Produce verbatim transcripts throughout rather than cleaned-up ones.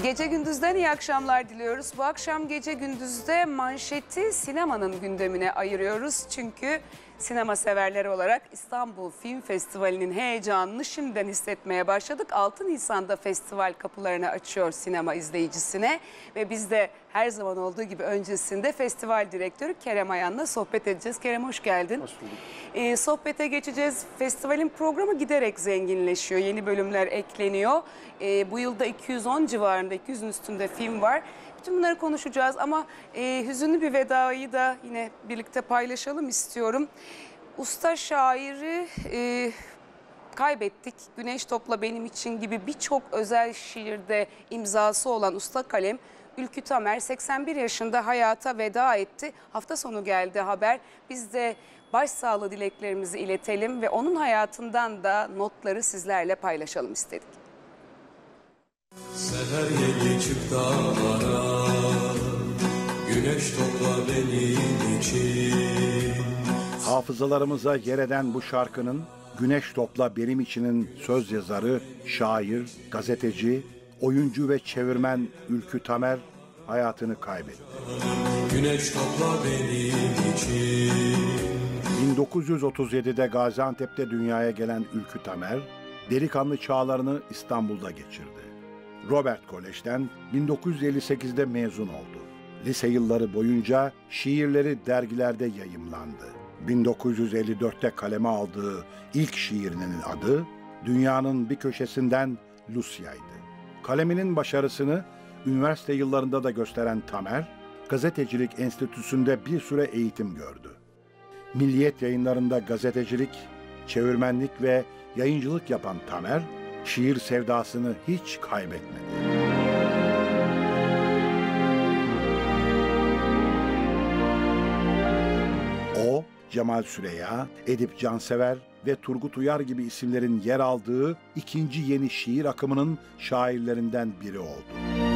Gece Gündüz'den iyi akşamlar diliyoruz. Bu akşam Gece Gündüz'de manşeti sinemanın gündemine ayırıyoruz. Çünkü sinema severleri olarak İstanbul Film Festivali'nin heyecanını şimdiden hissetmeye başladık. altı Nisan'da festival kapılarını açıyor sinema izleyicisine. Ve biz de her zaman olduğu gibi öncesinde festival direktörü Kerem Ayan'la sohbet edeceğiz. Kerem hoş geldin. Hoş bulduk. Ee, sohbete geçeceğiz. Festivalin programı giderek zenginleşiyor. Yeni bölümler ekleniyor. Ee, bu yılda iki yüz on civarında, iki yüzün üstünde film var. Bütün bunları konuşacağız ama e, hüzünlü bir vedayı da yine birlikte paylaşalım istiyorum. Usta şairi e, kaybettik. Güneş Topla Benim İçin gibi birçok özel şiirde imzası olan usta kalem Ülkü Tamer seksen bir yaşında hayata veda etti. Hafta sonu geldi haber. Biz de başsağlığı dileklerimizi iletelim ve onun hayatından da notları sizlerle paylaşalım istedik. Seher yeli çık dağlara, güneş topla benim için. Hafızalarımıza yer eden bu şarkının Güneş Topla Benim İçin'in söz yazarı, şair, gazeteci, oyuncu ve çevirmen Ülkü Tamer hayatını kaybetti. Güneş topla benim için. bin dokuz yüz otuz yedi'de Gaziantep'te dünyaya gelen Ülkü Tamer, delikanlı çağlarını İstanbul'da geçirdi. Robert Kolej'den bin dokuz yüz elli sekiz'de mezun oldu. Lise yılları boyunca şiirleri dergilerde yayımlandı. bin dokuz yüz elli dört'te kaleme aldığı ilk şiirinin adı Dünyanın Bir Köşesinden Lucya'ydı. Kaleminin başarısını üniversite yıllarında da gösteren Tamer, Gazetecilik Enstitüsü'nde bir süre eğitim gördü. Milliyet Yayınları'nda gazetecilik, çevirmenlik ve yayıncılık yapan Tamer, şiir sevdasını hiç kaybetmedi. O, Cemal Süreya, Edip Cansever ve Turgut Uyar gibi isimlerin yer aldığı ikinci yeni şiir akımının şairlerinden biri oldu.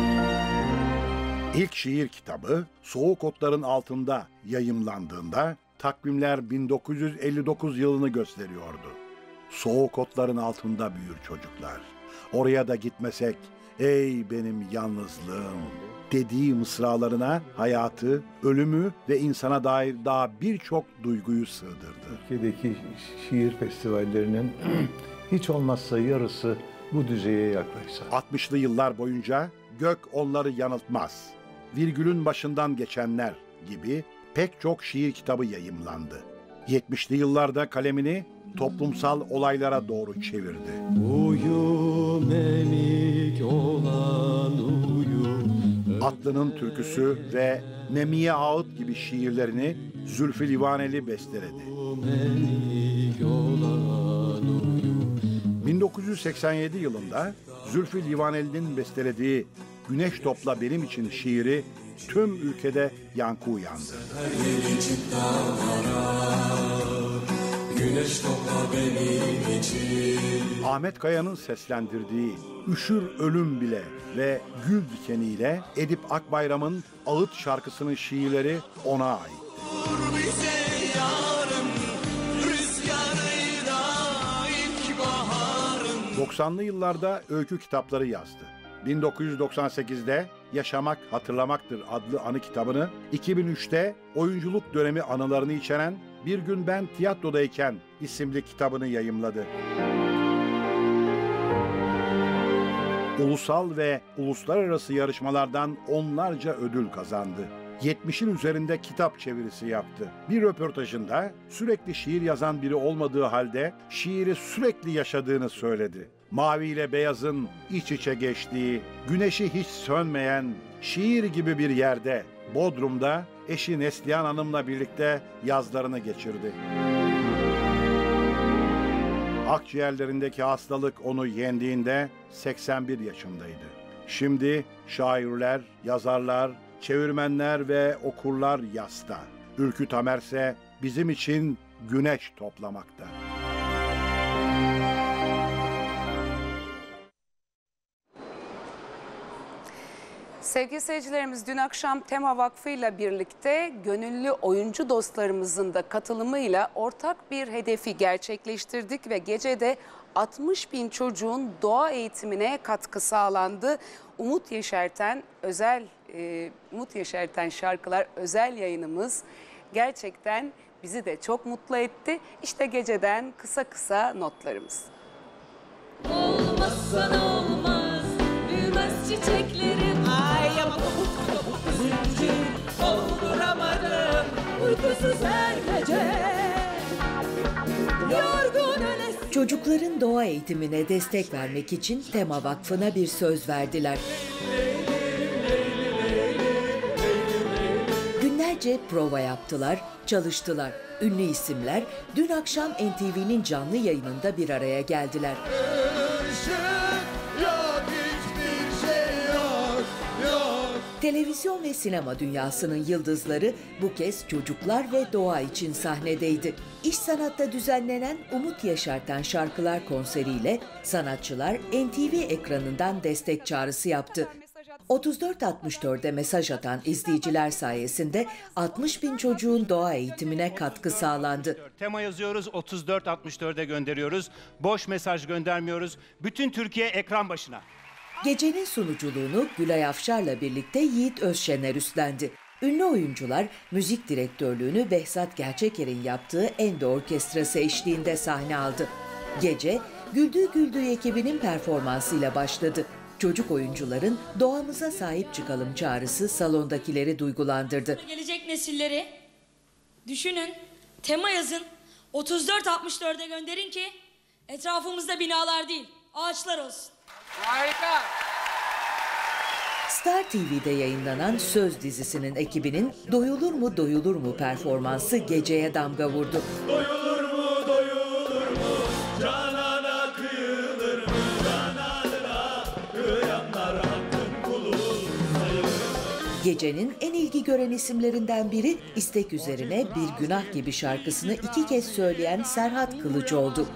İlk şiir kitabı Soğuk Otların Altında yayımlandığında takvimler bin dokuz yüz elli dokuz yılını gösteriyordu. Soğuk otların altında büyür çocuklar. Oraya da gitmesek ey benim yalnızlığım dediği mısralarına hayatı, ölümü ve insana dair daha birçok duyguyu sığdırdı. Türkiye'deki şiir festivallerinin hiç olmazsa yarısı bu düzeye yaklaşsa. altmışlı yıllar boyunca Gök Onları Yanıltmaz, Virgülün Başından Geçenler gibi pek çok şiir kitabı yayımlandı. yetmişli yıllarda kalemini toplumsal olaylara doğru çevirdi. Uyu melik olan uyu. Atlı'nın Türküsü ve Nemiye Ağıt gibi şiirlerini Zülfü Livaneli besteledi. Melik olan uyu. bin dokuz yüz seksen yedi yılında Zülfü Livaneli'nin bestelediği Güneş Topla Benim İçin şiiri tüm ülkede yankı uyandı. Seher yeli çık dağlara, güneş topla benim için. Ahmet Kaya'nın seslendirdiği Üşür Ölüm Bile ve Gül Dikeni'yle Edip Akbayram'ın Ağıt şarkısının şiirleri ona ait. Vur bize yarım, rüzgarıyla ilkbaharın. doksanlı yıllarda öykü kitapları yazdı. bin dokuz yüz doksan sekiz'de Yaşamak Hatırlamaktır adlı anı kitabını, iki bin üç'te oyunculuk dönemi anılarını içeren Bir Gün Ben Tiyatrodayken isimli kitabını yayımladı. Ulusal ve uluslararası yarışmalardan onlarca ödül kazandı. yetmiş'in üzerinde kitap çevirisi yaptı. Bir röportajında sürekli şiir yazan biri olmadığı halde şiiri sürekli yaşadığını söyledi. Mavi ile beyazın iç içe geçtiği, güneşi hiç sönmeyen, şiir gibi bir yerde, Bodrum'da eşi Neslihan Hanım'la birlikte yazlarını geçirdi. Akciğerlerindeki hastalık onu yendiğinde seksen bir yaşındaydı. Şimdi şairler, yazarlar, çevirmenler ve okurlar yasta. Ülkü Tamer ise bizim için güneş toplamakta. Sevgili seyircilerimiz, dün akşam Tema Vakfı ile birlikte gönüllü oyuncu dostlarımızın da katılımıyla ortak bir hedefi gerçekleştirdik ve gecede altmış bin çocuğun doğa eğitimine katkı sağlandı. Umut yeşerten özel e, Umut yeşerten şarkılar özel yayınımız gerçekten bizi de çok mutlu etti. İşte geceden kısa kısa notlarımız. Olmazsan olmaz, büyümez çiçeklerim. Ay ama kabuk kabuk zincir dolduramadım. Uykusuz her gece, yorgun ölesin. Çocukların doğa eğitimine destek vermek için Tema Vakfı'na bir söz verdiler. Günlerce prova yaptılar, çalıştılar. Ünlü isimler dün akşam N T V'nin canlı yayınında bir araya geldiler. Televizyon ve sinema dünyasının yıldızları bu kez çocuklar ve doğa için sahnedeydi. İş Sanat'ta düzenlenen Umut Yeşerten Şarkılar konseriyle sanatçılar N T V ekranından destek çağrısı yaptı. otuz dört altmış dört'e mesaj atan izleyiciler sayesinde altmış bin çocuğun doğa eğitimine katkı sağlandı. Tema yazıyoruz, otuz dört altmış dört'e gönderiyoruz. Boş mesaj göndermiyoruz. Bütün Türkiye ekran başına. Gecenin sunuculuğunu Gülay Afşar'la birlikte Yiğit Özşener üstlendi. Ünlü oyuncular müzik direktörlüğünü Behzat Gerçeker'in yaptığı Endo Orkestrası eşliğinde sahne aldı. Gece Güldüğü Güldüğü ekibinin performansıyla başladı. Çocuk oyuncuların doğamıza sahip çıkalım çağrısı salondakileri duygulandırdı. Gelecek nesilleri düşünün, tema yazın, otuz dört altmış dört'e gönderin ki etrafımızda binalar değil, ağaçlar olsun. Harika. Star T V'de yayınlanan Söz dizisinin ekibinin Doyulur mu Doyulur mu performansı geceye damga vurdu. Doyulur mu doyulur mu canana kıyılır mı cananına kıyanlar hakkın kulu sayılır. Gecenin en ilgi gören isimlerinden biri istek üzerine Bir Günah Gibi şarkısını iki kez söyleyen Serhat Kılıçoğlu.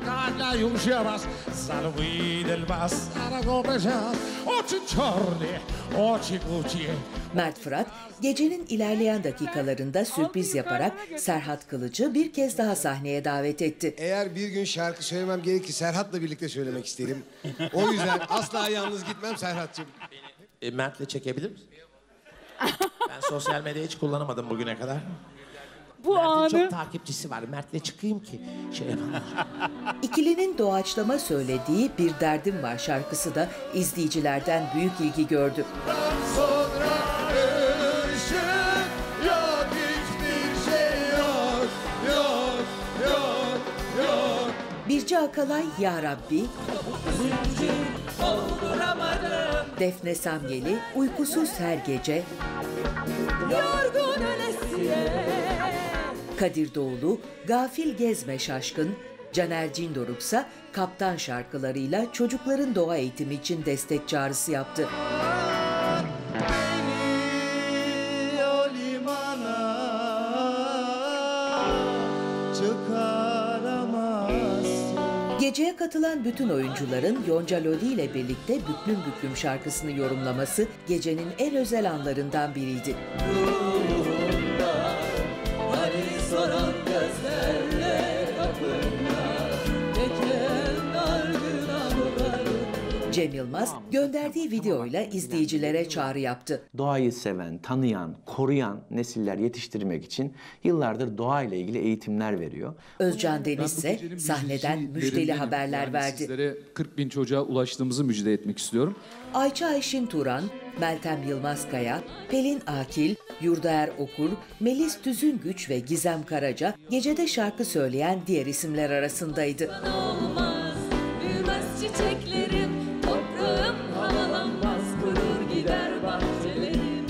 Mert Fırat, gecenin ilerleyen dakikalarında sürpriz yaparak Serhat Kılıç'ı bir kez daha sahneye davet etti. Eğer bir gün şarkı söylemem gerekir, Serhat'la birlikte söylemek isterim. O yüzden asla yalnız gitmem Serhat'cığım. E, Mert'le çekebilir misin? Ben sosyal medyayı hiç kullanamadım bugüne kadar. Bu Mert'in anı çok takipçisi var. Mert'le çıkayım ki şey yapalım. İkilinin doğaçlama söylediği Bir Derdim Var şarkısı da izleyicilerden büyük ilgi gördü. Sonra ışık yok, hiçbir şey yok, yok, yok, yok. Birce Akalay Ya Rabbi, Defne Samyeli Uykusuz Her Gece, yorgun ölesiye. Kadir Doğulu Gafil Gezme Şaşkın, Caner Cindoruksa Kaptan şarkılarıyla çocukların doğa eğitimi için destek çağrısı yaptı. Beni o limana çıkaramazsın. Geceye katılan bütün oyuncuların Yonca Lodi ile birlikte Büklüm Büklüm şarkısını yorumlaması gecenin en özel anlarından biriydi. Hani soran gözlerle kapına geçen dargına mı Cem Yılmaz gönderdiği videoyla izleyicilere çağrı yaptı. Doğayı seven, tanıyan, koruyan nesiller yetiştirmek için yıllardır doğayla ilgili eğitimler veriyor. Özcan Deniz ise sahneden müjdeli haberler verdi. Sizlere kırk bin çocuğa ulaştığımızı müjde etmek istiyorum. Ayça Ayşin Turan, Meltem Yılmazkaya, Pelin Akil, Yurdaer Okur, Melis Tüzüngüç ve Gizem Karaca gecede şarkı söyleyen diğer isimler arasındaydı. Olmaz, büyümez çiçeklerim, toprağım havalanmaz, kurur gider bahçelerim.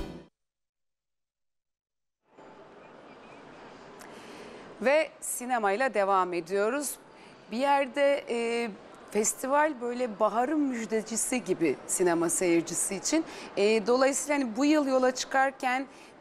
Ve sinemayla devam ediyoruz. Bir yerde e, festival böyle baharın müjdecisi gibi sinema seyircisi için. E, dolayısıyla hani bu yıl yola çıkarken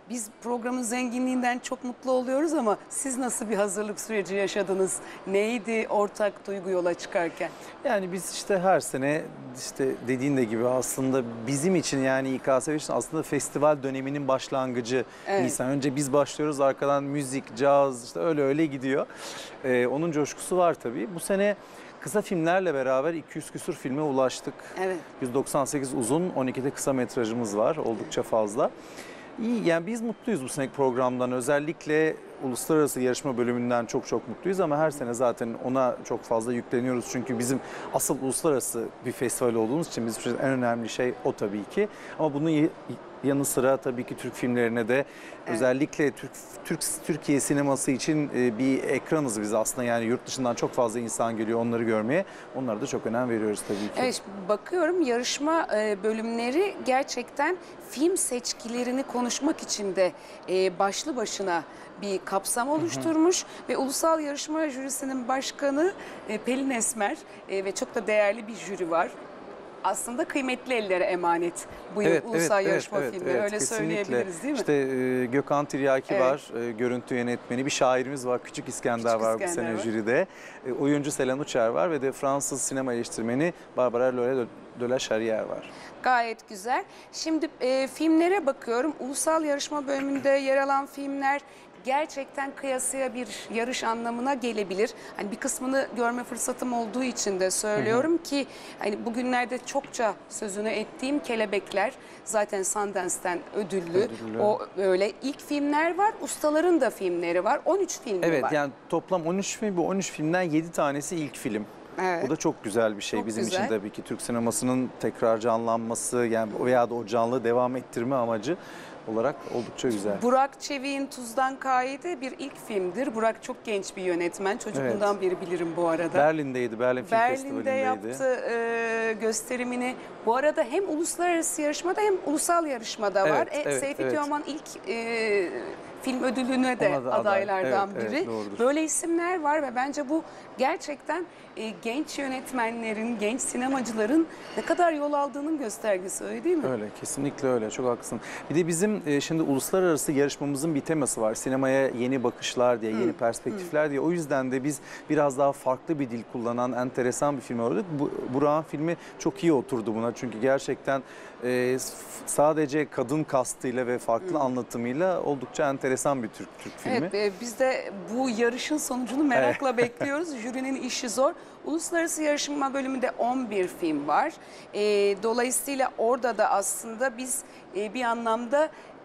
biz programın zenginliğinden çok mutlu oluyoruz ama siz nasıl bir hazırlık süreci yaşadınız? Neydi ortak duygu yola çıkarken? Yani biz işte her sene işte dediğin de gibi aslında bizim için yani İ K S V için aslında festival döneminin başlangıcı Evet. Nisan. Önce biz başlıyoruz, arkadan müzik, caz işte öyle öyle gidiyor. Ee, onun coşkusu var tabii. Bu sene kısa filmlerle beraber iki yüz küsur filme ulaştık. Evet. yüz doksan sekiz uzun, on iki de kısa metrajımız var. Oldukça fazla. İyi, yani biz mutluyuz bu seneki programdan. Özellikle uluslararası yarışma bölümünden çok çok mutluyuz ama her sene zaten ona çok fazla yükleniyoruz. Çünkü bizim asıl uluslararası bir festival olduğumuz için bizim için en önemli şey o tabii ki. Ama bunun y- yanı sıra tabii ki Türk filmlerine de Evet. özellikle Türk, Türk Türkiye sineması için e, bir ekranız biz aslında. Yani yurt dışından çok fazla insan geliyor onları görmeye. Onlara da çok önem veriyoruz tabii ki. Evet, bakıyorum yarışma e, bölümleri gerçekten film seçkilerini konuşmak için de e, başlı başına bir kapsam oluşturmuş ve Ulusal Yarışma Jürisi'nin başkanı e, Pelin Esmer e, ve çok da değerli bir jüri var. Aslında kıymetli ellere emanet bu yıl Ulusal Yarışma evet, filmleri. evet, Öyle kesinlikle. söyleyebiliriz değil mi? İşte e, Gökhan Tiryaki Evet. var, e, görüntü yönetmeni, bir şairimiz var, Küçük İskender Küçük var bu İskender sene var. jüride. E, oyuncu Selen Uçer var ve de Fransız sinema eleştirmeni Barbara Lore de la Charrière var. Gayet güzel. Şimdi e, filmlere bakıyorum. Ulusal yarışma bölümünde yer alan filmler gerçekten kıyasıya bir yarış anlamına gelebilir. Hani bir kısmını görme fırsatım olduğu için de söylüyorum ki hani bugünlerde çokça sözünü ettiğim Kelebekler zaten Sundance'ten ödüllü. Ödüllü. O öyle ilk filmler var. Ustaların da filmleri var. on üç filmi Evet var. yani toplam on üç film, bu on üç filmden yedi tanesi ilk film. Evet. Bu da çok güzel bir şey Çok bizim güzel. için tabii ki Türk sinemasının tekrar canlanması yani veya da o canlı devam ettirme amacı olarak oldukça güzel. Burak Çevik'in Tuzdan Kaide bir ilk filmdir. Burak çok genç bir yönetmen. Çocukluğundan beri bilirim bu arada. Berlin'deydi, Berlin Film Berlin'de Festivali'ndeydi. yaptı e, gösterimini. Bu arada hem uluslararası yarışmada hem ulusal yarışmada var. Evet, E, evet, Seyfi evet. Teoman ilk e, film ödülüne de Ona da aday. adaylardan Evet, biri. evet, doğrudur. Böyle isimler var ve bence bu gerçekten e, genç yönetmenlerin, genç sinemacıların ne kadar yol aldığının göstergesi, öyle değil mi? Öyle, kesinlikle öyle. Çok haklısın. Bir de bizim e, şimdi uluslararası yarışmamızın bir teması var. Sinemaya yeni bakışlar diye, yeni perspektifler diye. O yüzden de biz biraz daha farklı bir dil kullanan enteresan bir film aradık. Bu, Burak'ın filmi çok iyi oturdu buna. Çünkü gerçekten e, sadece kadın kastıyla ve farklı anlatımıyla oldukça enteresan bir Türk Türk filmi. Evet, e, biz de bu yarışın sonucunu merakla bekliyoruz. Jürinin işi zor. Uluslararası yarışma bölümünde on bir film var. E, dolayısıyla orada da aslında biz e, bir anlamda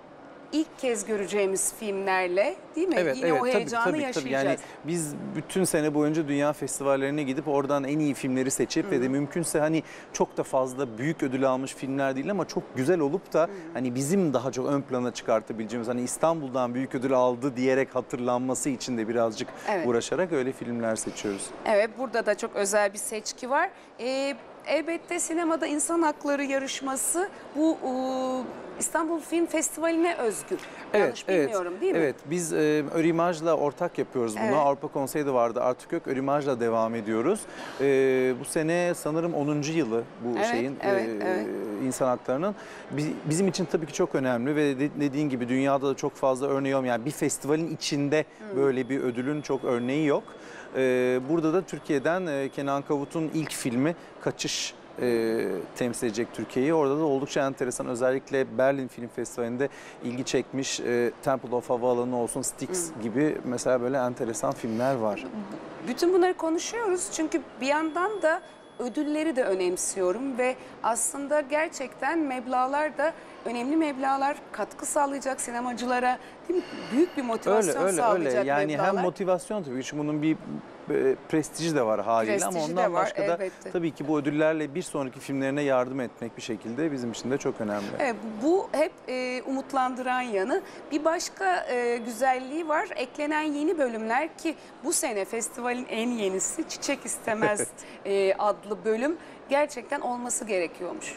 ilk kez göreceğimiz filmlerle değil mi? Evet, Yine evet, o tabii, heyecanı tabii, tabii. yaşayacağız. Yani biz bütün sene boyunca dünya festivallerine gidip oradan en iyi filmleri seçip ve de mümkünse hani çok da fazla büyük ödül almış filmler değil ama çok güzel olup da hani bizim daha çok ön plana çıkartabileceğimiz hani İstanbul'dan büyük ödül aldı diyerek hatırlanması için de birazcık Evet. uğraşarak öyle filmler seçiyoruz. Evet, burada da çok özel bir seçki var. Ee, elbette sinemada insan hakları yarışması bu e, İstanbul Film Festivali'ne özgü. Yanlış bilmiyorum değil mi? Evet, biz e, Örimaj'la ortak yapıyoruz bunu. Evet. Avrupa Konseyi de vardı. Artık yok. Örimaj'la devam ediyoruz. E, bu sene sanırım onuncu yılı bu Evet, şeyin evet, e, evet. insan haklarının. Bi- Bizim için tabii ki çok önemli ve de- dediğin gibi dünyada da çok fazla örneği olmayan yani bir festivalin içinde böyle bir ödülün çok örneği yok. E, burada da Türkiye'den e, Kenan Kavut'un ilk filmi Kaçış e, temsil edecek Türkiye'yi. Orada da oldukça enteresan, özellikle Berlin Film Festivali'nde ilgi çekmiş e, Temple of Havaalanı olsun, Styx gibi mesela böyle enteresan filmler var. Bütün bunları konuşuyoruz çünkü bir yandan da ödülleri de önemsiyorum ve aslında gerçekten meblağlar da önemli meblağlar, katkı sağlayacak sinemacılara, değil mi? Büyük bir motivasyon Öyle öyle sağlayacak öyle. Yani meblağlar. hem motivasyon tabii ki bunun bir e, prestiji de var haliyle ama Prestiji de ondan var, başka da elbette. tabii ki bu ödüllerle bir sonraki filmlerine yardım etmek bir şekilde bizim için de çok önemli. Evet, bu hep e, umutlandıran yanı. Bir başka e, güzelliği var. Eklenen yeni bölümler ki bu sene festivalin en yenisi Çiçek İstemez e, adlı bölüm gerçekten olması gerekiyormuş.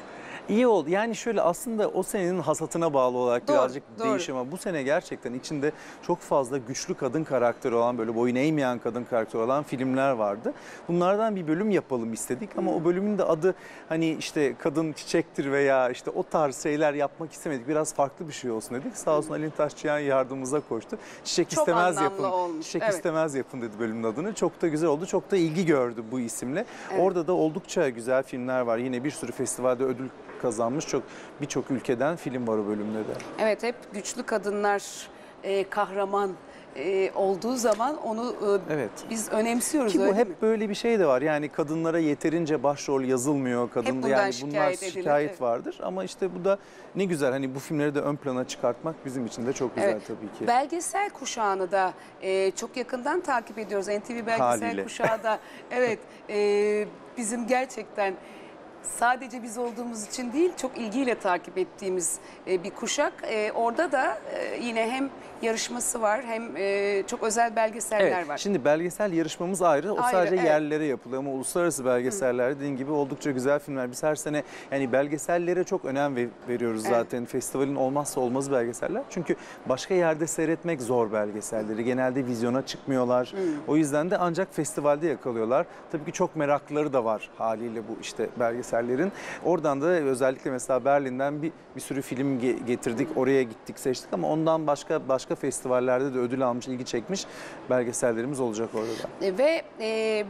İyi oldu. Yani şöyle aslında o senenin hasatına bağlı olarak Doğru, birazcık doğru. değişiyor ama bu sene gerçekten içinde çok fazla güçlü kadın karakteri olan, böyle boyun eğmeyen kadın karakteri olan filmler vardı. Bunlardan bir bölüm yapalım istedik ama o bölümün de adı hani işte kadın çiçektir veya işte o tarz şeyler yapmak istemedik. Biraz farklı bir şey olsun dedik. Sağ olsun Alin Taşçıyan yardımımıza koştu. Çiçek Çok istemez anlamlı yapın. olmuş, Çiçek evet. istemez yapın dedi bölümün adını. Çok da güzel oldu. Çok da ilgi gördü bu isimle. Evet. Orada da oldukça güzel filmler var. Yine bir sürü festivalde ödül kazanmış çok birçok ülkeden film var o bölümde de. Evet, hep güçlü kadınlar e, kahraman e, olduğu zaman onu e, Evet. biz önemsiyoruz. Ki bu öyle hep mi? böyle bir şey de var. Yani kadınlara yeterince başrol yazılmıyor. Kadın bundan yani bunlar şikayet edilir, şikayet evet. vardır. Ama işte bu da ne güzel. Hani bu filmleri de ön plana çıkartmak bizim için de çok güzel Evet. tabii ki. Belgesel kuşağını da e, çok yakından takip ediyoruz. N T V belgesel Haliyle. kuşağı da evet e, bizim gerçekten sadece biz olduğumuz için değil çok ilgiyle takip ettiğimiz e, bir kuşak. E, orada da e, yine hem yarışması var hem e, çok özel belgeseller Evet, var. şimdi belgesel yarışmamız ayrı. O Ayrı, sadece evet. yerlilere yapılıyor ama uluslararası belgeseller dediğin gibi oldukça güzel filmler. Biz her sene yani belgesellere çok önem ve- veriyoruz Evet. zaten. Festivalin olmazsa olmaz belgeseller. Çünkü başka yerde seyretmek zor belgeselleri. Genelde vizyona çıkmıyorlar. O yüzden de ancak festivalde yakalıyorlar. Tabii ki çok meraklıları da var haliyle bu işte belgesellerin. Oradan da özellikle mesela Berlin'den bir, bir sürü film ge- getirdik. Oraya gittik, seçtik ama ondan başka başka festivallerde de ödül almış, ilgi çekmiş belgesellerimiz olacak orada da. E, Ve e,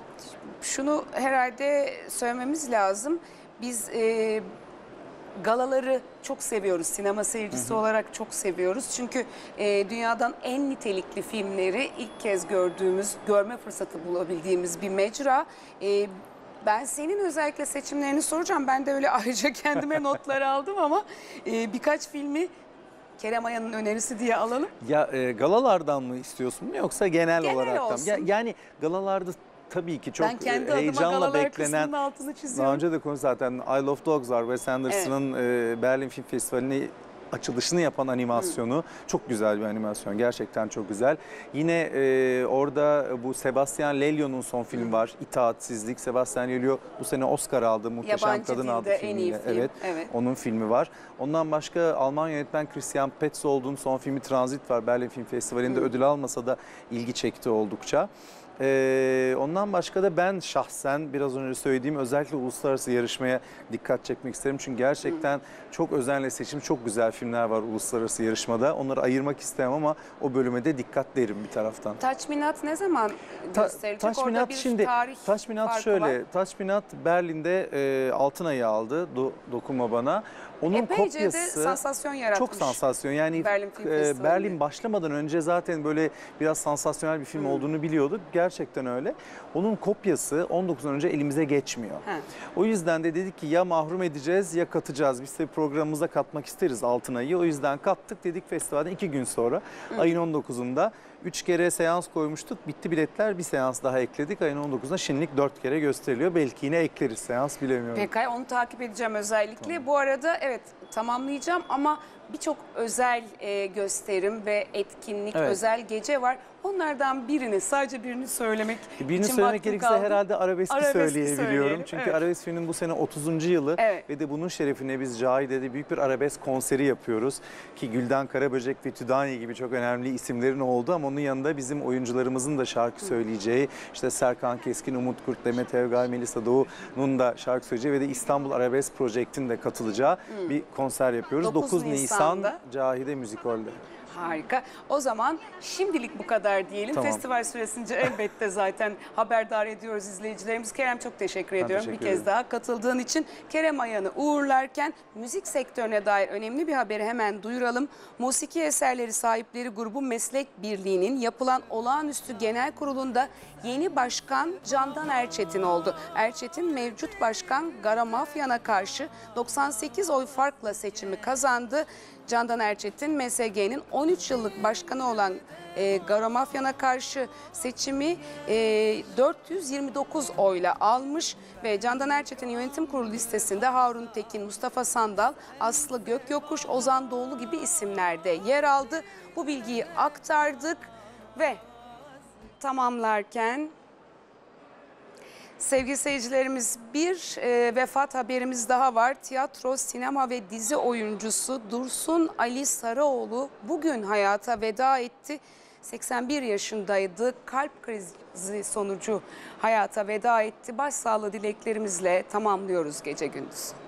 şunu herhalde söylememiz lazım. Biz e, galaları çok seviyoruz. Sinema seyircisi olarak çok seviyoruz. Çünkü e, dünyadan en nitelikli filmleri ilk kez gördüğümüz, görme fırsatı bulabildiğimiz bir mecra. E, ben senin özellikle seçimlerini soracağım. Ben de öyle ayrıca kendime notlar aldım ama e, birkaç filmi Kerem Aya'nın önerisi diye alalım. Ya e, galalardan mı istiyorsun yoksa genel, Genel olarak da mı? olsun. Ya, yani galalarda tabii ki çok Ben kendi e, adıma heyecanla galalar beklenen, kısmının altını çiziyorum. daha önce de konu zaten Isle of Dogs var. Wes Anderson'ın e, Berlin Film Festivali'ni açılışını yapan animasyonu. Çok güzel bir animasyon. Gerçekten çok güzel. Yine e, orada bu Sebastian Lelio'nun son filmi var. İtaatsizlik. Sebastian Lelio bu sene Oscar aldı. Muhteşem Yabancı Kadın dilde adlı en iyi filmiyle. film. Evet. Evet. Onun filmi var. Ondan başka Alman yönetmen Christian Petzold'un son filmi Transit var. Berlin Film Festivali'nde ödül almasa da ilgi çekti oldukça. Ee, ondan başka da ben şahsen biraz önce söylediğim özellikle uluslararası yarışmaya dikkat çekmek isterim. Çünkü gerçekten çok özenle seçim çok güzel filmler var uluslararası yarışmada. Onları ayırmak istemem ama o bölüme de dikkat derim bir taraftan. Taçminat ne zaman Ta- gösterilecek? Orada Taçminat bir şimdi tarih Taçminat farkı şöyle. var. Taçminat Berlin'de e, Altın Ayı aldı. Do- dokunma bana. Onun Epeyce de kopyası sansasyon yaratmış. çok sansasyon. Yani Berlin Film e, Festivali'nde. Berlin başlamadan önce zaten böyle biraz sansasyonel bir film Hmm. olduğunu biliyorduk. Gerçekten öyle. Onun kopyası on dokuzdan önce elimize geçmiyor. He. O yüzden de dedik ki ya mahrum edeceğiz ya katacağız. Biz de programımıza katmak isteriz Altın Ayı. O yüzden kattık dedik festivalden iki gün sonra ayın on dokuzunda. Üç kere seans koymuştuk. Bitti biletler. Bir seans daha ekledik. Ayın on dokuzunda şimdilik dört kere gösteriliyor. Belki yine ekleriz seans bilemiyorum. Pekay onu takip edeceğim özellikle. Bu arada evet tamamlayacağım ama birçok özel e, gösterim ve etkinlik, Evet. özel gece var. Onlardan birini, sadece birini söylemek Birini için söylemek vaktim gerekirse kaldı. herhalde arabeski, Arabeski söyleyebiliyorum. söyleyelim, Çünkü evet. Arabesk Film'in bu sene otuzuncu yılı Evet. ve de bunun şerefine biz Cahide'de büyük bir arabesk konseri yapıyoruz. Ki Gülden Karaböcek ve Tüdanye gibi çok önemli isimlerin oldu ama onun yanında bizim oyuncularımızın da şarkı söyleyeceği, işte Serkan Keskin, Umut Kurt, Demet Evgay, Melisa Doğu'nun da şarkı söyleyeceği ve de İstanbul Arabesk Project'in de katılacağı bir konser yapıyoruz. dokuz dokuz Nisan Nisan'da. Cahide Müzik Hall'de. Harika. O zaman şimdilik bu kadar diyelim. Tamam. Festival süresince elbette zaten haberdar ediyoruz izleyicilerimiz. Kerem çok teşekkür Ben ediyorum teşekkür bir kez ederim. daha katıldığın için. Kerem Ayan'ı uğurlarken müzik sektörüne dair önemli bir haberi hemen duyuralım. Musiki Eserleri Sahipleri Grubu Meslek Birliği'nin yapılan olağanüstü genel kurulunda yeni başkan Candan Erçetin oldu. Erçetin mevcut başkan Gara Mafyan'a karşı doksan sekiz oy farkla seçimi kazandı. Candan Erçetin M S G'nin on üç yıllık başkanı olan e, Gara Mafyan'a karşı seçimi e, dört yüz yirmi dokuz oyla almış ve Candan Erçetin yönetim kurulu listesinde Harun Tekin, Mustafa Sandal, Aslı Gökyokuş, Ozan Doğulu gibi isimler de yer aldı. Bu bilgiyi aktardık ve tamamlarken Sevgili seyircilerimiz, bir e, vefat haberimiz daha var. Tiyatro, sinema ve dizi oyuncusu Dursun Ali Sarıoğlu bugün hayata veda etti. seksen bir yaşındaydı. Kalp krizi sonucu hayata veda etti. Başsağlığı dileklerimizle tamamlıyoruz gece gündüz.